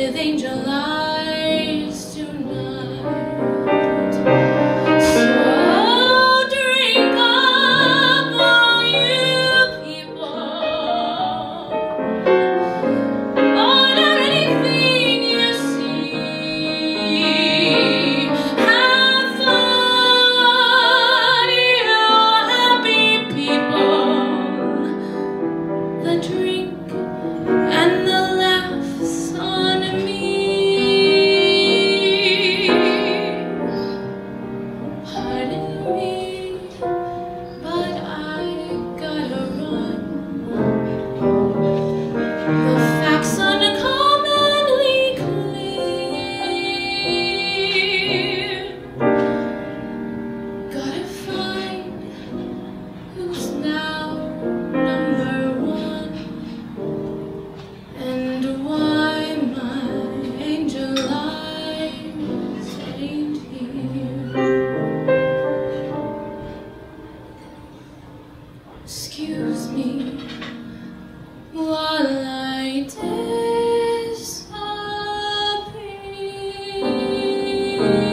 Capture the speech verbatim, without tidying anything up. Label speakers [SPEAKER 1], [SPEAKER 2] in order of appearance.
[SPEAKER 1] with angel eyes tonight. So drink up, all you people, on anything you see. Have fun, you happy people. The drink and the laughs on me. Pardon me, but I gotta run. The facts uncommonly clear. Gotta find who's now number one, and why my angel eyes ain't here. Excuse me while I disappear.